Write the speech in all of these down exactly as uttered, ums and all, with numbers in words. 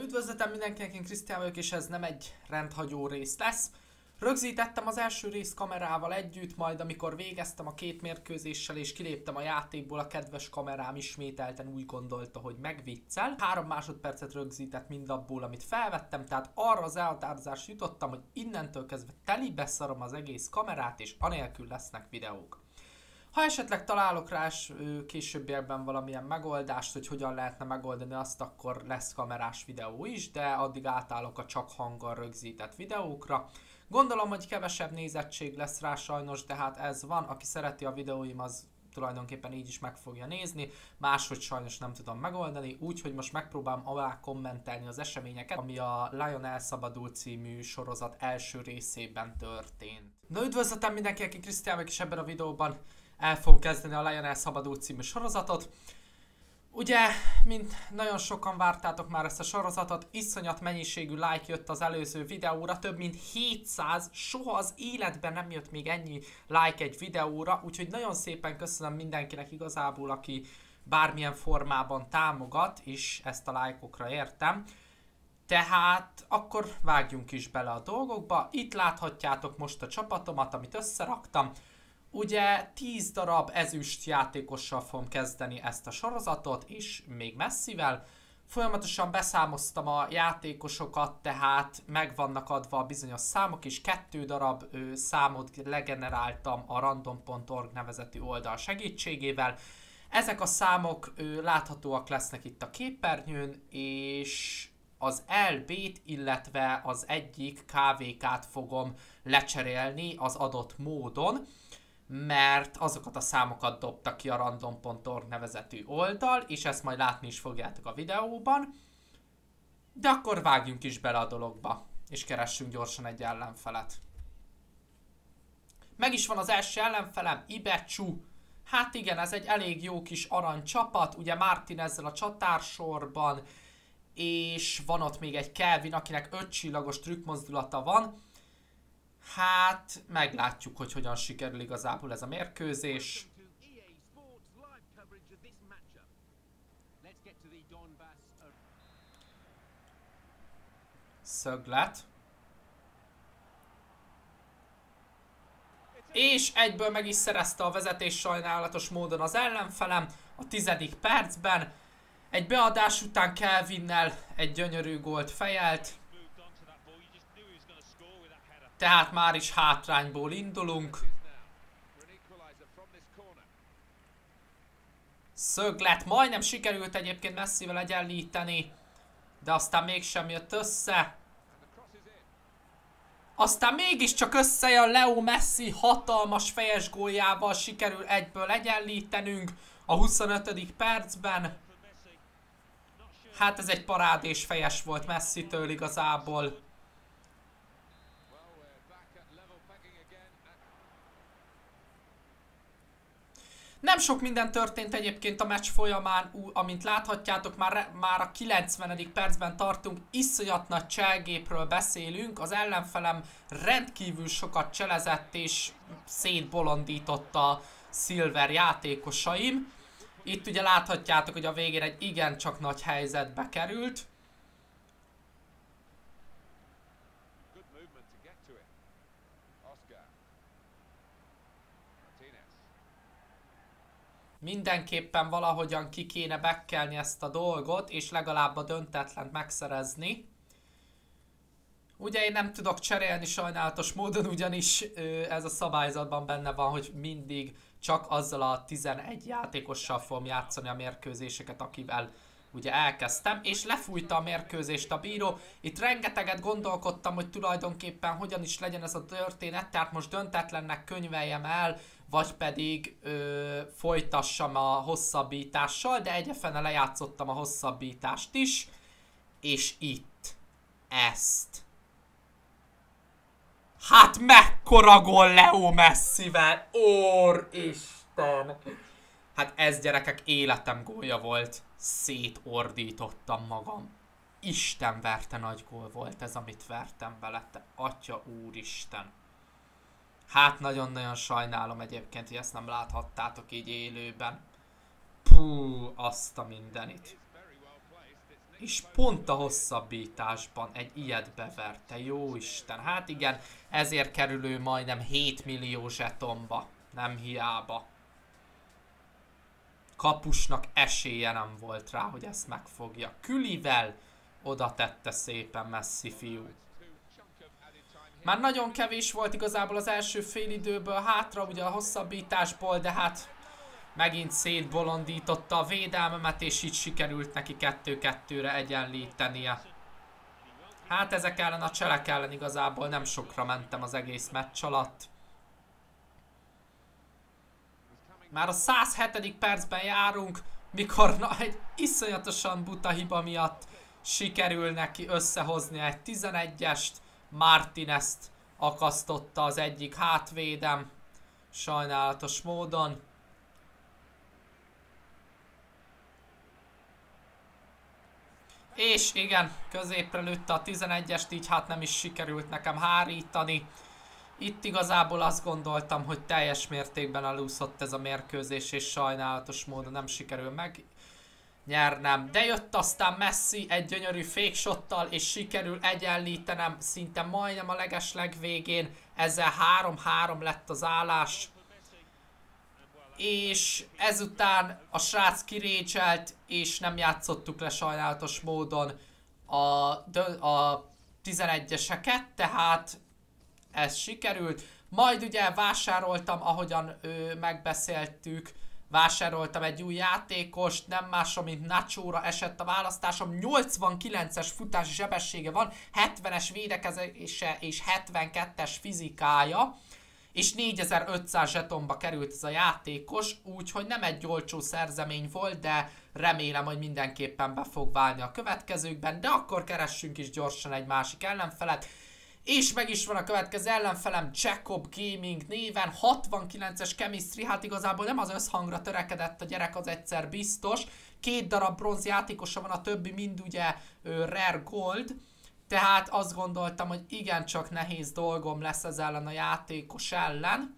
Üdvözletem mindenkinek, én Krisztián vagyok, és ez nem egy rendhagyó rész lesz. Rögzítettem az első rész kamerával együtt, majd amikor végeztem a két mérkőzéssel és kiléptem a játékból, a kedves kamerám ismételten úgy gondolta, hogy megviccel. Három másodpercet rögzített mindabból, amit felvettem, tehát arra az elhatározásra jutottam, hogy innentől kezdve telibe szarom az egész kamerát, és anélkül lesznek videók. Ha esetleg találok rá későbbiekben valamilyen megoldást, hogy hogyan lehetne megoldani azt, akkor lesz kamerás videó is, de addig átállok a csak hanggal rögzített videókra. Gondolom, hogy kevesebb nézettség lesz rá sajnos, de hát ez van. Aki szereti a videóim, az tulajdonképpen így is meg fogja nézni, máshogy sajnos nem tudom megoldani, úgyhogy most megpróbálom alá kommentelni az eseményeket, ami a Lion elszabadul című sorozat első részében történt. Na üdvözletem mindenkinek, én Krisztián vagyok, és ebben a videóban el fogom kezdeni a Lion elszabadul című sorozatot. Ugye, mint nagyon sokan vártátok már ezt a sorozatot, iszonyat mennyiségű like jött az előző videóra, több mint hétszáz, soha az életben nem jött még ennyi like egy videóra, úgyhogy nagyon szépen köszönöm mindenkinek igazából, aki bármilyen formában támogat, és ezt a lájkokra értem. Tehát akkor vágjunk is bele a dolgokba. Itt láthatjátok most a csapatomat, amit összeraktam. Ugye tíz darab ezüst játékossal fogom kezdeni ezt a sorozatot, és még messzivel. Folyamatosan beszámoztam a játékosokat, tehát meg vannak adva a bizonyos számok, és kettő darab ö, számot legeneráltam a random pont org nevezetű oldal segítségével. Ezek a számok ö, láthatóak lesznek itt a képernyőn, és az el bé-t, illetve az egyik ká vé ká-t fogom lecserélni az adott módon, mert azokat a számokat dobta ki a random pont org nevezetű oldal, és ezt majd látni is fogjátok a videóban. De akkor vágjunk is bele a dologba, és keressünk gyorsan egy ellenfelet. Meg is van az első ellenfelem, Ibetchu. Hát igen, ez egy elég jó kis arany csapat, ugye Martinezzel a csatársorban, és van ott még egy Kelvin, akinek öt csillagos trükkmozdulata van. Hát, meglátjuk, hogy hogyan sikerül igazából ez a mérkőzés. Szöglet. És egyből meg is szerezte a vezetés sajnálatos módon az ellenfelem a tizedik percben. Egy beadás után Kelvinnel egy gyönyörű gólt fejelt. Tehát már is hátrányból indulunk. Szöglet, majdnem sikerült egyébként messzivel egyenlíteni, de aztán mégsem jött össze. Aztán mégiscsak összejön Leo Messi hatalmas fejes góljával, sikerül egyből egyenlítenünk a huszonötödik percben. Hát ez egy parádés fejes volt Messitől igazából. Nem sok minden történt egyébként a meccs folyamán, amint láthatjátok, már, már a kilencvenedik percben tartunk, iszonyat nagy cselgépről beszélünk, az ellenfelem rendkívül sokat cselezett és szétbolondította a Silver játékosaim. Itt ugye láthatjátok, hogy a végén egy igencsak nagy helyzetbe került. Mindenképpen valahogyan ki kéne bekkelni ezt a dolgot, és legalább a döntetlent megszerezni. Ugye én nem tudok cserélni sajnálatos módon, ugyanis ö, ez a szabályzatban benne van, hogy mindig csak azzal a tizenegy játékossal fogom játszani a mérkőzéseket, akivel ugye elkezdtem, és lefújta a mérkőzést a bíró. Itt rengeteget gondolkodtam, hogy tulajdonképpen hogyan is legyen ez a történet, tehát most döntetlennek könyveljem el, vagy pedig ö, folytassam a hosszabbítással, de egyefene lejátszottam a hosszabbítást is, és itt ezt. Hát mekkora gól Leo Messivel! Úristen! Hát ez, gyerekek, életem gólja volt. Szétordítottam magam. Isten verte nagy gól volt ez, amit vertem vele. Te atya úristen. Hát nagyon-nagyon sajnálom egyébként, hogy ezt nem láthattátok így élőben. Puh, azt a mindenit. És pont a hosszabbításban egy ilyet beverte, jó Isten. Hát igen, ezért kerül ő majdnem hét millió zsetonba, nem hiába. Kapusnak esélye nem volt rá, hogy ezt megfogja. Külivel oda tette szépen Messi fiú. Már nagyon kevés volt igazából az első félidőből hátra, ugye a hosszabbításból, de hát megint szétbolondította a védelmemet, és így sikerült neki kettő-kettőre egyenlítenie. Hát ezek ellen a cselek ellen igazából nem sokra mentem az egész meccs alatt. Már a száz hetedik percben járunk, mikor na, egy iszonyatosan buta hiba miatt sikerül neki összehozni egy tizenegyest. Martinezt akasztotta az egyik hátvédem, sajnálatos módon. És igen, középre lőtte a tizenegyest, így hát nem is sikerült nekem hárítani. Itt igazából azt gondoltam, hogy teljes mértékben elúszott ez a mérkőzés, és sajnálatos módon nem sikerül megnyernem. De jött aztán Messi egy gyönyörű fake shottal, és sikerül egyenlítenem szinte majdnem a legesleg végén. Ezzel három három lett az állás. És ezután a srác kirécselt, és nem játszottuk le sajnálatos módon a, a tizenegyeseket, tehát ez sikerült. Majd ugye vásároltam, ahogyan ö, megbeszéltük, vásároltam egy új játékost, nem másra, mint Nachóra esett a választásom. nyolcvankilences futási sebessége van, hetvenes védekezése és hetvenkettes fizikája. És négyezer-ötszáz zsetonba került ez a játékos, úgyhogy nem egy olcsó szerzemény volt, de remélem, hogy mindenképpen be fog válni a következőkben. De akkor keressünk is gyorsan egy másik ellenfelet. És meg is van a következő ellenfelem, Jacob Gaming néven, hatvankilences chemistry, hát igazából nem az összhangra törekedett a gyerek, az egyszer biztos. Két darab bronz játékosa van, a többi mind ugye ö, Rare Gold. Tehát azt gondoltam, hogy igencsak nehéz dolgom lesz ez ellen a játékos ellen.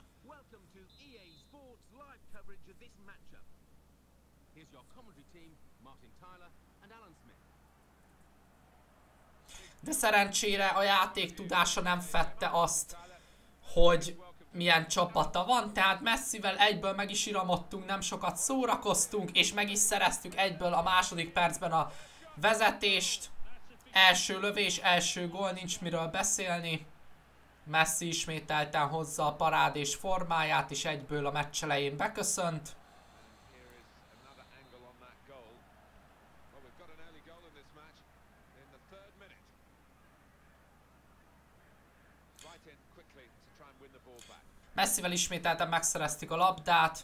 De szerencsére a játék tudása nem fedte azt, hogy milyen csapata van, tehát Messivel egyből meg is iramodtunk, nem sokat szórakoztunk, és meg is szereztük egyből a második percben a vezetést. Első lövés, első gól, nincs miről beszélni. Messi ismételten hozza a parádés formáját, és egyből a meccs elején beköszönt. Messivel ismételten megszereztük a labdát.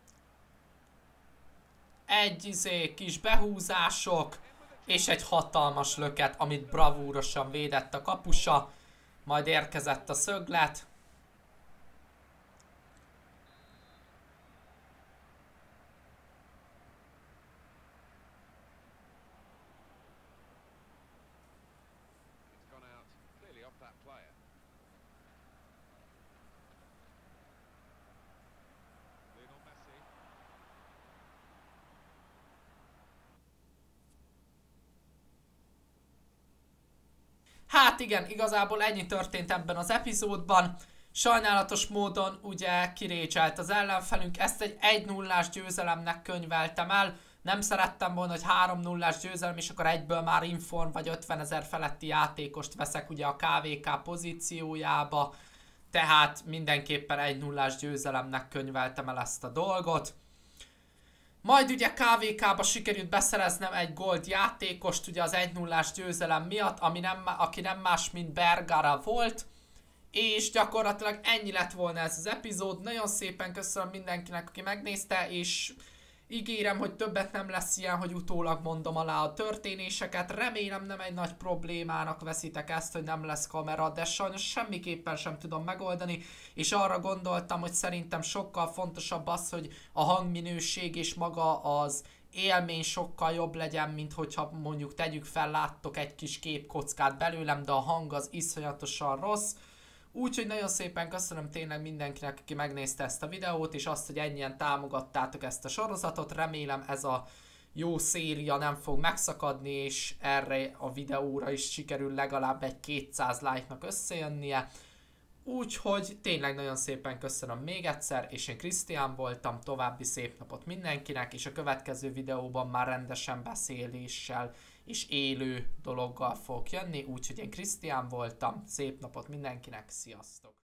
Egy izé, kis behúzások. És egy hatalmas löket, amit bravúrosan védett a kapusa. Majd érkezett a szöglet. Hát igen, igazából ennyi történt ebben az epizódban. Sajnálatos módon ugye kirécselt az ellenfelünk, ezt egy egy nullás győzelemnek könyveltem el. Nem szerettem volna, hogy három nullás győzelem, és akkor egyből már inform vagy ötvenezer feletti játékost veszek ugye a ká vé ká pozíciójába. Tehát mindenképpen egy nullás győzelemnek könyveltem el ezt a dolgot. Majd ugye ká vé ká-ba sikerült beszereznem egy gold játékost ugye az egy nullás győzelem miatt, ami nem, aki nem más, mint Bergara volt. És gyakorlatilag ennyi lett volna ez az epizód. Nagyon szépen köszönöm mindenkinek, aki megnézte, és ígérem, hogy többet nem lesz ilyen, hogy utólag mondom alá a történéseket. Remélem nem egy nagy problémának veszitek ezt, hogy nem lesz kamera, de sajnos semmiképpen sem tudom megoldani, és arra gondoltam, hogy szerintem sokkal fontosabb az, hogy a hangminőség és maga az élmény sokkal jobb legyen, mint hogyha mondjuk tegyük fel, láttok egy kis képkockát belőlem, de a hang az iszonyatosan rossz. Úgyhogy nagyon szépen köszönöm tényleg mindenkinek, aki megnézte ezt a videót, és azt, hogy ennyien támogattátok ezt a sorozatot. Remélem ez a jó széria nem fog megszakadni, és erre a videóra is sikerül legalább egy kétszáz like-nak összejönnie. Úgyhogy tényleg nagyon szépen köszönöm még egyszer, és én Krisztián voltam, további szép napot mindenkinek, és a következő videóban már rendesen beszéléssel és élő dologgal fogok jönni, úgyhogy én Krisztián voltam, szép napot mindenkinek, sziasztok!